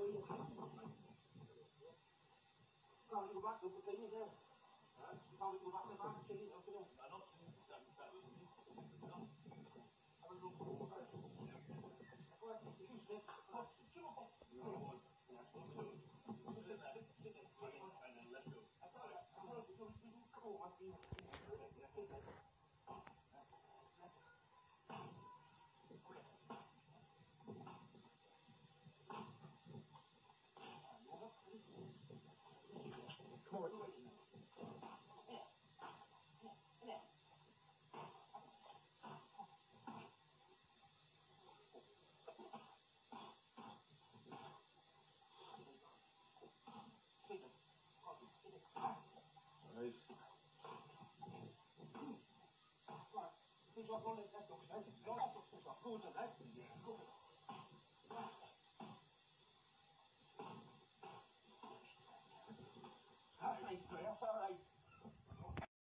Kan vi gå bak op på tingene der? Kan vi gå bak til bare tingene op der? Come on. Nice. Dus wat wil ik net nog zeggen? Ja, dat is toch goed, hè? That's nice, all right.